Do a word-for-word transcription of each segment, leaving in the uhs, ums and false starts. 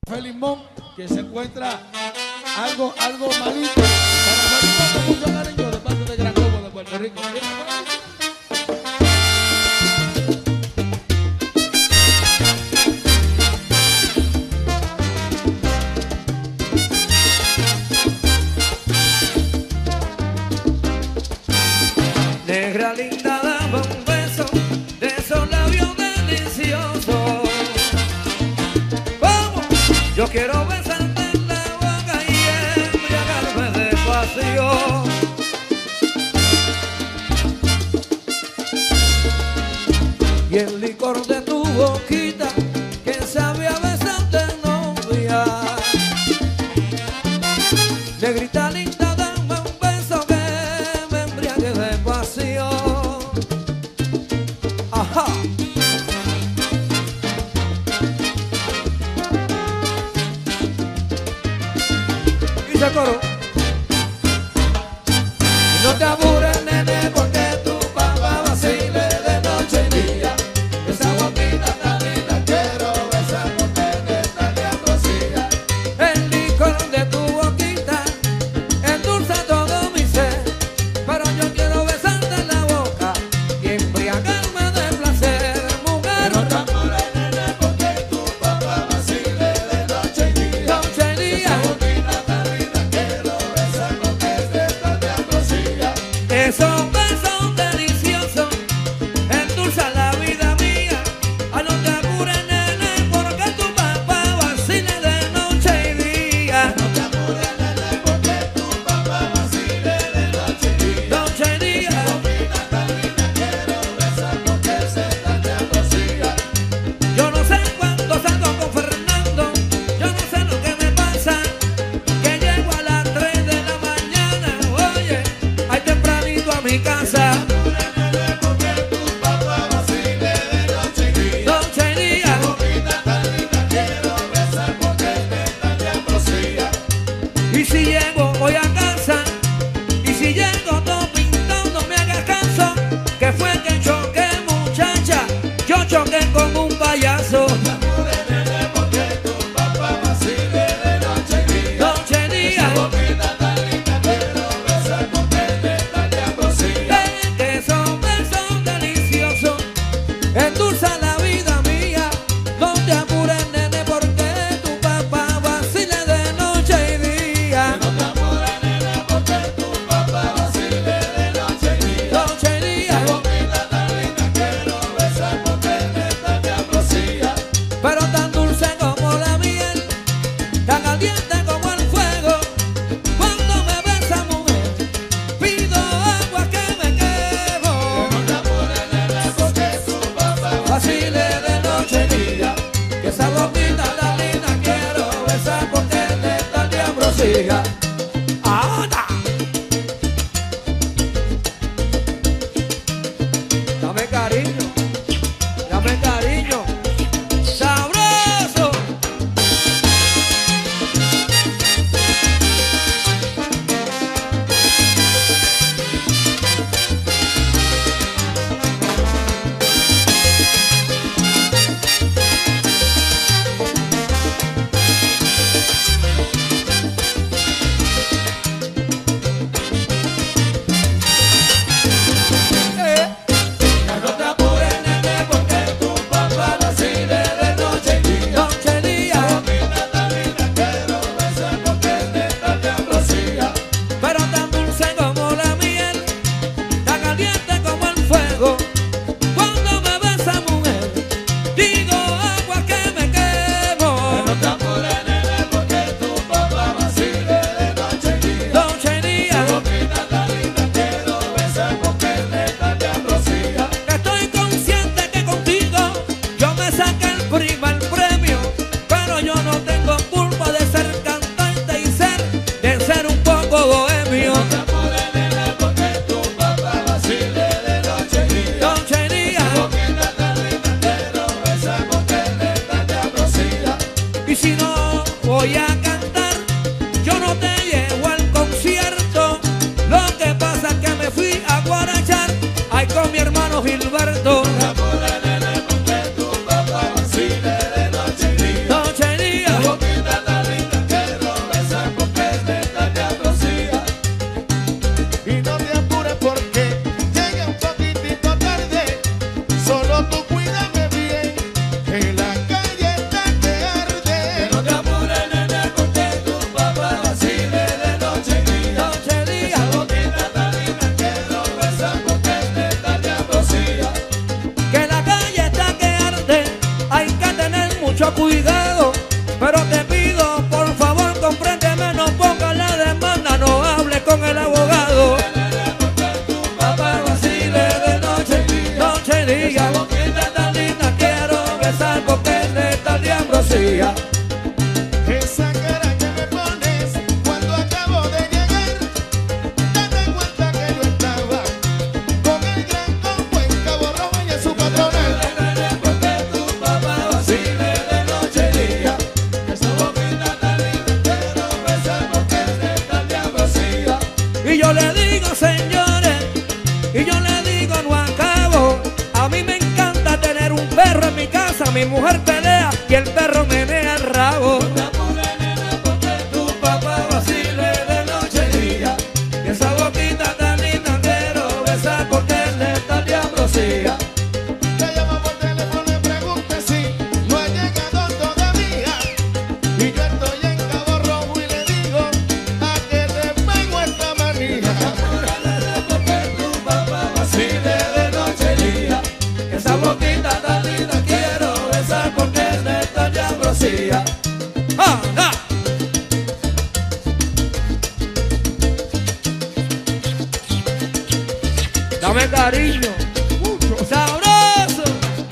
Limón, que se encuentra algo, algo malito. Para Marimón con mucho cariño de parte de Gran Combo de Puerto Rico. Negra linda, dame un beso de esos labios deliciosos. Vamos, yo quiero besarte en la boca y embriagarme de pasión. Y el licor de tu boquita que sabe a besarte novia. Negrita linda, dame un beso que me embriague de pasión. Ajá. Y se coro. No te aburres, nene, porque tu papá vacile de noche y día. Esa boquita tan linda quiero besar porque en esta diablosía. El licor de tu boquita endulza todo mi ser, pero yo quiero besarte en la boca y embriagarme de placer, mujer. No te amores, nene, porque tu papá vacile de noche y día. Noche y día. Esa boquita tan linda quiero besar porque en esta diablosía. Esos besos deliciosos endulzan la vida mía. A no te apures, nene, porque tu papá vacile de noche y día. No te amores, nene, porque tu papá vacile de noche y día. Noche y día. Esa boquita tan linda quiero besar porque en esta diablosía. Yo no sé cuándo salgo con Fernando, yo no sé lo que me pasa, que llego a las tres de la mañana, oye, ahí tempranito a mi casa. Porque tu papá vacile de noche y día. Noche y día. Boquita tan linda quiero besar porque en esta diablosía. Y si llego voy a casa, y si llego todo pintado no me hagas caso, que fue que choqué, muchacha, yo choqué con un payaso. Porque tu papá vacile de noche y día. Noche y día. Boquita tan linda quiero besar porque en esta diablosía. Ven que esos besos deliciosos endulzan la vida mía. No te apures, nene, porque tu papá vacile de noche y día. No te amores, nene, porque tu papá vacile de noche y día. Noche y día. Boquita tan linda quiero besar porque en esta diablosía. Pero tan dulce como la miel, tan caliente como el fuego. Cuando me besa, mujer, pido agua que me quemo. No te amores, nene, porque tu papá Vacile de noche y día, que esa boquita tan linda quiero besar porque en esta diablosía. ¡Anda! Dame cariño, dame cariño, sabroso. cuidado, pero te pido, por favor, compréndeme, no pongas la demanda, no hables con el abogado. Tu papá vacile de noche y día. Noche y día, Esa boquita tan linda quiero besar porque es de tal de ambrosía. Esa cara que me pones cuando acabo de llegar, date cuenta que yo estaba con el gran combo en Cabo Rojo y en su patronal. Porque tu papá vacile de noche y día. Esa boquita tan linda quiero besar porque es de tal de ambrosía. Y yo le digo, señores, y yo le digo, no acabo. A mí me encanta tener un perro en mi casa. Mi mujer pelea y el perro menea el rabo. Te apures, nena, porque tu papá vacile de noche y día. Y esa boquita tan linda quiero besar porque es de tal de ambrosía. Te llamo por teléfono y pregunta si no ha llegado todavía. Y yo estoy en Cabo Rojo y le digo a que te pego esta manija. Porque tu papá vacile de noche y día. Esa boquita tan linda quiero besar porque es de tal de ambrosía. ¡Ah, ah! Dame cariño, mucho sabroso.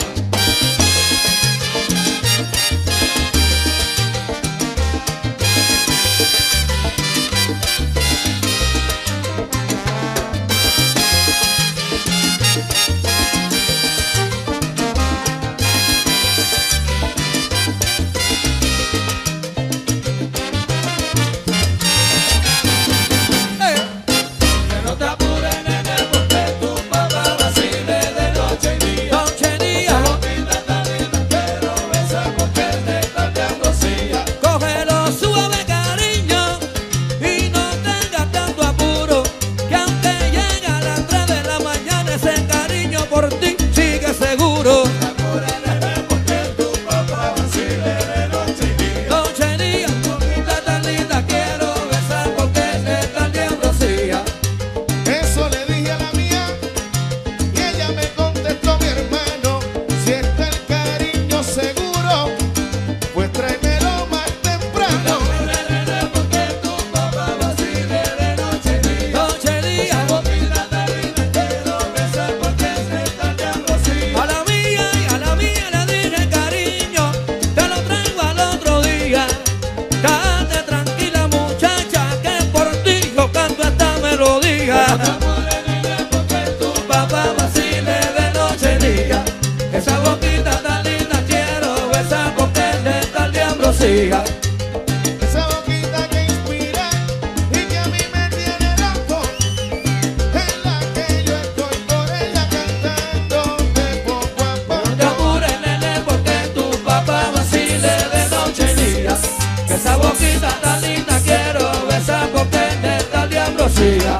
Que no te apures, nene, porque tu papá vacile de noche y día. Noche y día, Esa boquita tan linda quiero besar porque es de tal de ambrosía. cógelo suave, cariño, y no tengas tanto apuro, que aunque llegue a las tres de la mañana, ese cariño por ti sigue seguro. Te apures, nene, porque tu papá vacile de noche y día. Noche y día, boquita tan linda quiero besar porque es de tal de ambrosía. Eso le dije a la mía y ella me contestó, mi hermano, si está el cariño seguro, pues tráemelo más temprano. Porque tu papá vacile de noche y día. Noche y día, Esa boquita tan linda quiero besar porque es de tal de ambrosía. a la mía y a la mía le dije cariño, te lo traigo al otro día. Quédate tranquila muchacha, que por ti yo canto esta melodía. Te apures, nene, porque tu Papá vacile de noche y día, esa boquita tan linda quiero besar porque es de tal de ambrosía. Esa boquita que inspira y que a mí me tiene loco, es la que yo estoy por ella cantando de poco a No te poco. apures, nene, porque tu papá vacile de noche y día, que esa boquita tan linda quiero besar porque es de tal de ambrosía.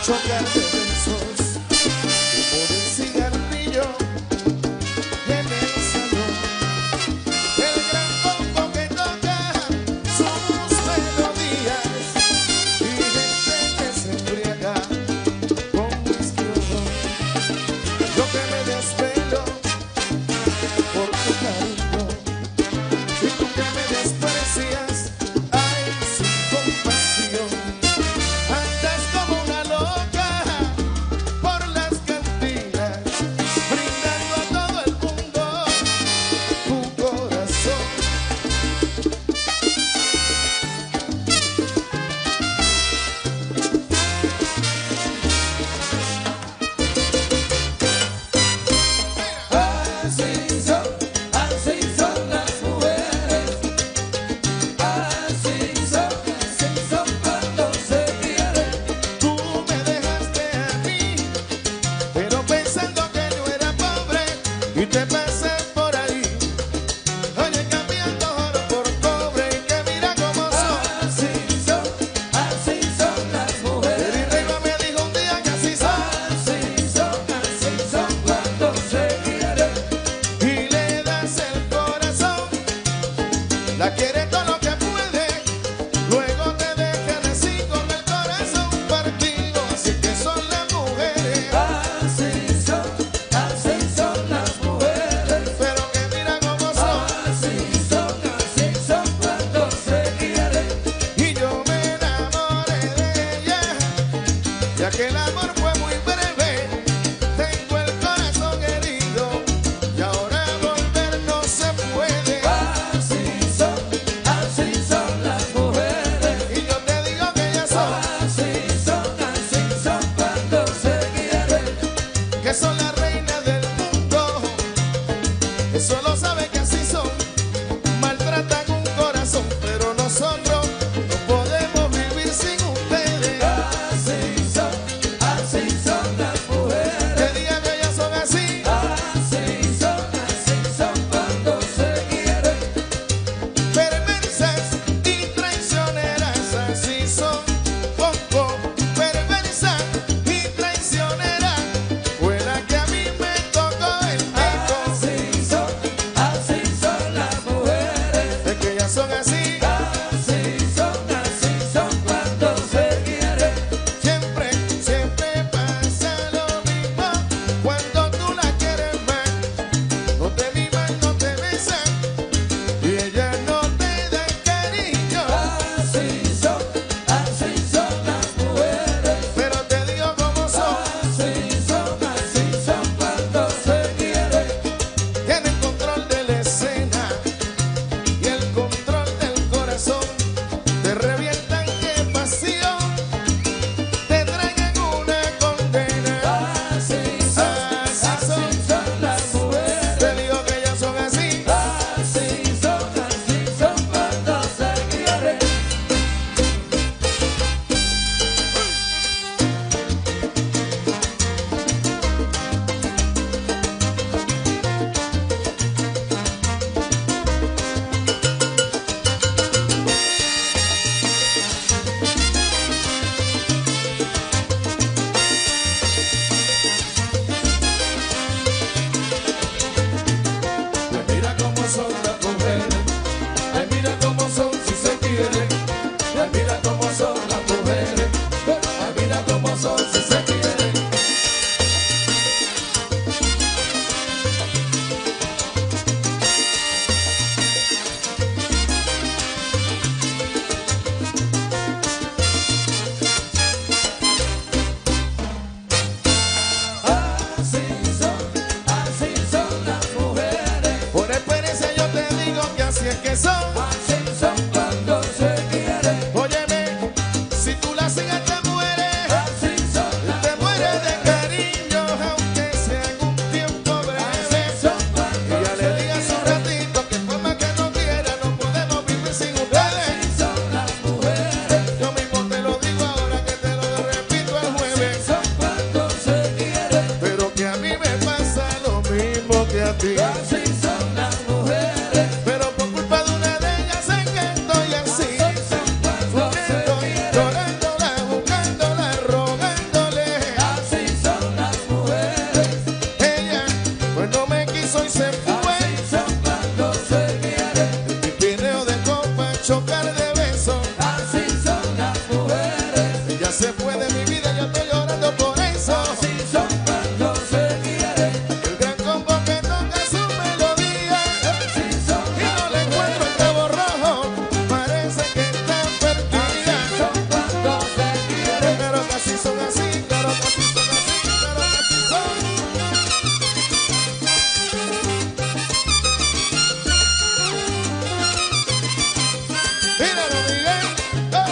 chocar de besos, humo del cigarrillo en el salón, el gran bombo que toca sus melodías y gente que se embriaga con whisky o ron. Yo que me desvelo por tu cariño y tú que me desprecias, ay, sin compasión. Andas como una loca por las cantinas, brindando a todo el mundo tu corazón. Así son, así son las mujeres. Así son, así son cuando se quieren. Tú me dejaste a mí, pero pensando que yo era pobre y te pasé por ahí. Oye, cambiando oro por cobre y que mira cómo son. Así son, así son las El mujeres. Reyma me dijo un día que así son Así son, así son cuando se quieren. y le das el corazón. La quiere todo lo que puede, luego te dejan así con el corazón partido. Así que son las mujeres, Así son, así son las mujeres. pero que mira cómo son. Así son, así son cuando se quieren. Y yo me enamoré de ella, ya que el amor fue muy breve. Tengo el corazón herido y ahora volver no se puede. Así son, así son las mujeres. Y yo te digo que ellas son, Así son, así son cuando se quieren. que son las reinas del mundo. Eso lo sabe que así son. Maltratan un corazón, pero nosotros no podemos vivir sin ustedes. Así son, así son las mujeres. Que digan que ellas son así. Así son, así son cuando se quieren. Perversas y traicioneras, así son. Poco perversa y traicionera fue la que a se puede, mi vida, yo estoy llorando por eso. Así son cuando se quieren. El gran combo que toca su melodía. Así son Y no le encuentro el cabo rojo, parece que está perdida. son cuando se quieren. Pero casi son así, claro, casi son así, claro, casi son. Míralo, Miguel. Oh.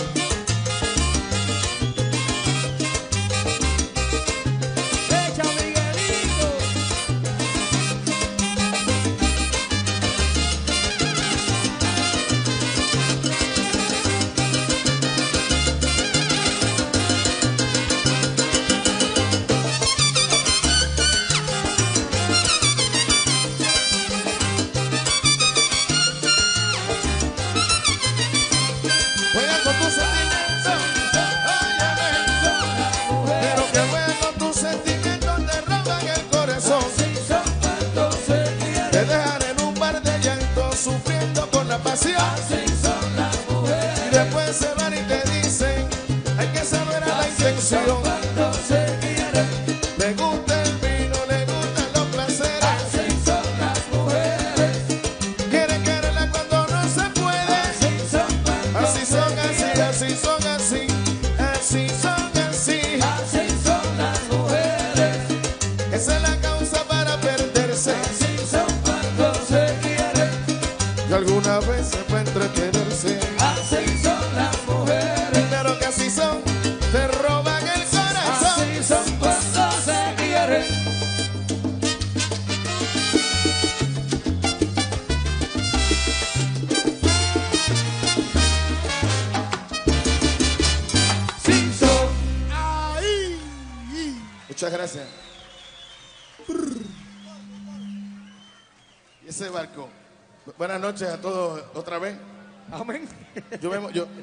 Echa Miguelito. Juega con tus sentimientos, óyeme. Pero que juega con tus sentimientos, te roban el corazón. Así son cuando se quieren. Te dejan en un bar de llanto, sufriendo con la pasión. Así son las Y mujeres. después se van y te dicen, hay que saber a la intención. Cuando se quieren. Le gusta el vino, le gustan los placeres. Así son las mujeres. Quieren quererla cuando no se puede. Así son cuando Así son, así, así son, así. Así son, así. Así son las mujeres. Esa es la causa para perderse. Así son cuando se quieren. Y alguna vez se puede entretenerse. Así son las mujeres. Pero que así son, te roban el corazón. Así son cuando se quieren. Sí son. Muchas gracias. Y ese barco. Buenas noches a todos otra vez. Amén. Yo me, yo,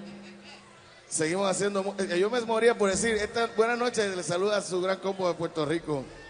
seguimos haciendo. mu- eh, Yo me moría por decir, esta buenas noches, le saluda a su gran combo de Puerto Rico.